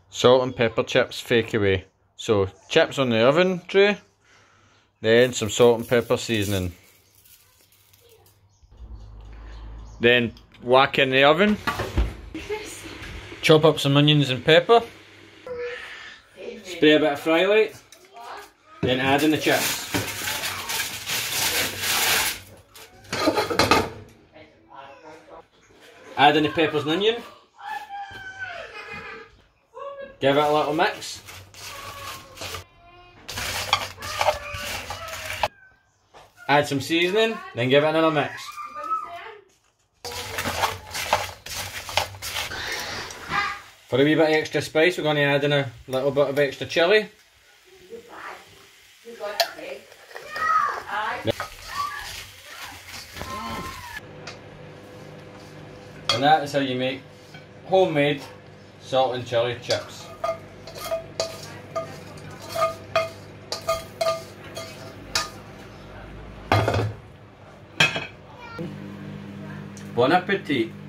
Salt and pepper chips fake away. So chips on the oven tray, then some salt and pepper seasoning. Then whack in the oven. Chop up some onions and pepper. Spray a bit of fry light. Then add in the chips. Add in the peppers and onion. Give it a little mix. Add some seasoning, then give it another mix. For a wee bit of extra spice, we're going to add in a little bit of extra chilli. And that is how you make homemade salt and chilli chips. Bon appetit!